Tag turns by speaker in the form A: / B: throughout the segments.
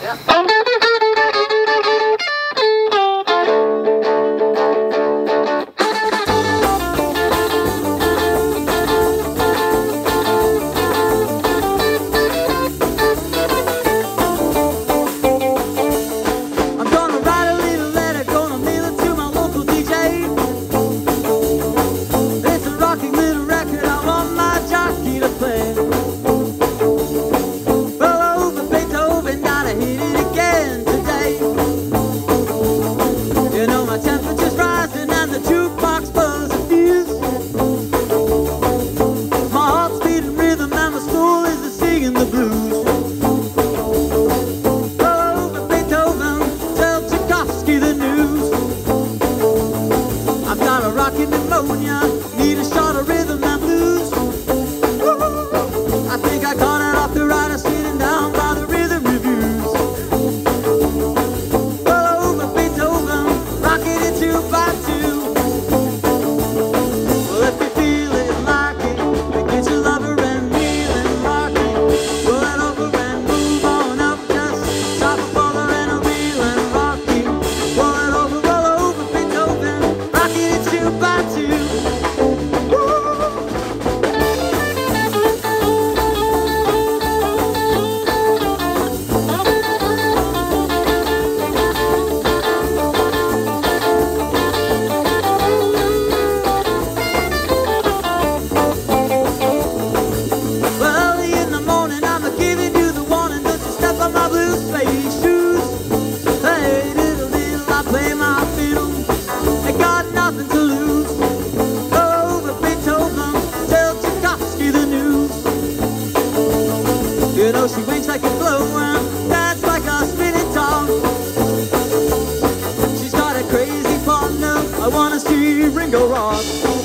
A: I wanna see Ringo rock.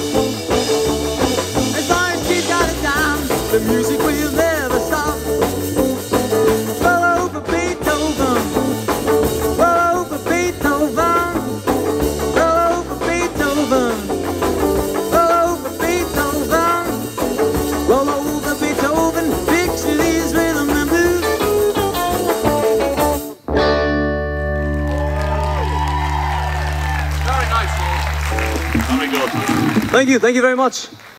A: As long as she's got it down, the music will never stop. Roll over Beethoven, roll over Beethoven, roll over Beethoven, roll over Beethoven, roll over Beethoven, picture these rhythm and blues.
B: Very nice, very good.
A: Thank you very much.